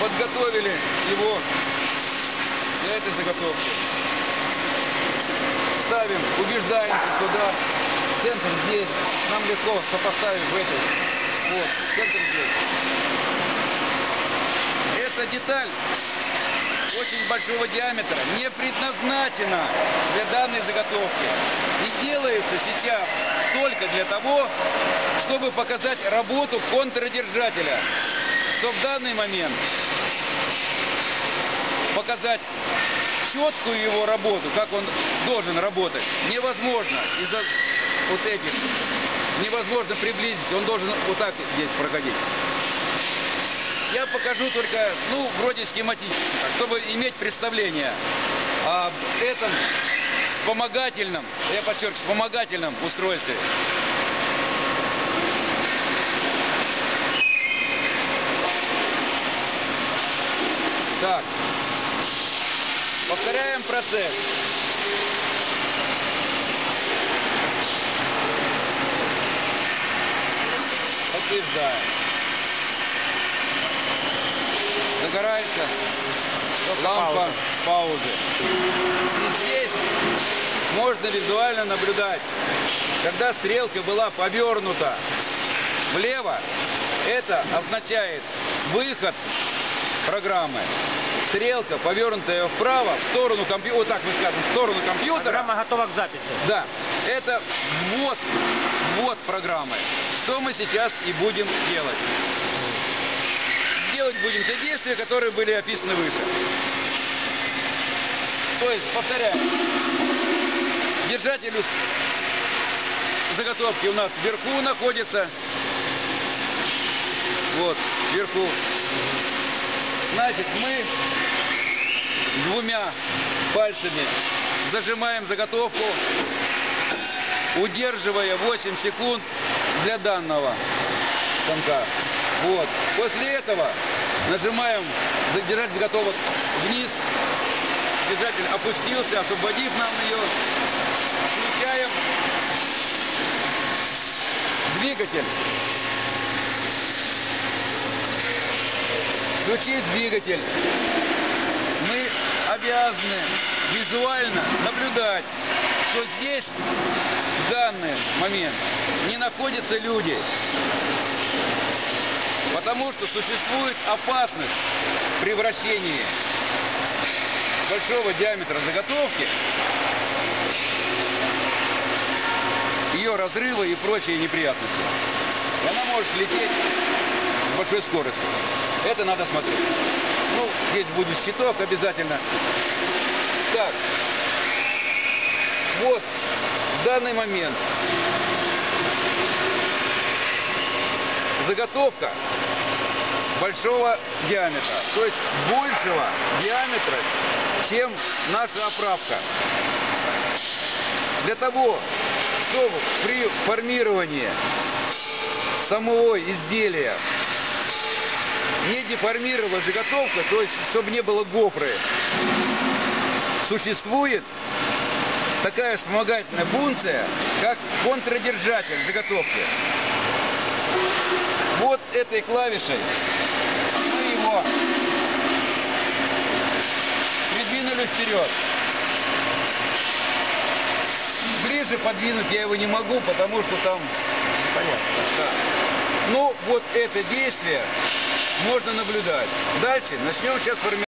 подготовили его для этой заготовки. Ставим, убеждаемся туда. Центр здесь. Нам легко сопоставить в этой. Вот, центр здесь. Эта деталь очень большого диаметра не предназначена для данной заготовки. И делается сейчас только для того, чтобы показать работу контрдержателя. Что в данный момент показать четкую его работу, как он должен работать, невозможно из-за вот этих. Невозможно приблизить, он должен вот так здесь проходить. Я покажу только, ну, вроде схематически, чтобы иметь представление об этом вспомогательном, я подчеркиваю, вспомогательном устройстве. Так, повторяем процесс. Подтверждаем. Загорается лампа паузы. И здесь можно визуально наблюдать, когда стрелка была повернута влево, это означает выход программы. Стрелка, повернутая вправо, в сторону компьютера, вот так мы скажем, в сторону компьютера. Программа готова к записи. Да, это ввод программы. Что мы сейчас и будем делать. Делать будем те действия, которые были описаны выше. То есть, повторяем, держатель заготовки у нас вверху находится. Вот, вверху. Значит, мы двумя пальцами зажимаем заготовку, удерживая 8 секунд для данного станка. Вот. После этого нажимаем держать заготовок вниз. Держатель опустился, освободив нам ее. Включаем двигатель. Включить двигатель. Мы обязаны визуально наблюдать, что здесь в данный момент не находятся люди. Потому что существует опасность при вращении большого диаметра заготовки, ее разрыва и прочие неприятности. И она может лететь с большой скоростью. Это надо смотреть. Ну, здесь будет щиток обязательно. Так. Вот в данный момент заготовка большого диаметра, то есть большего диаметра, чем наша оправка. Для того, чтобы при формировании самого изделия не деформировала заготовка, то есть чтобы не было гофры, существует такая вспомогательная функция, как контрдержатель заготовки. Вот этой клавишей мы его придвинули вперед. Ближе подвинуть я его не могу, потому что там... Понятно. Да. Ну, вот это действие можно наблюдать. Дальше начнем сейчас формировать.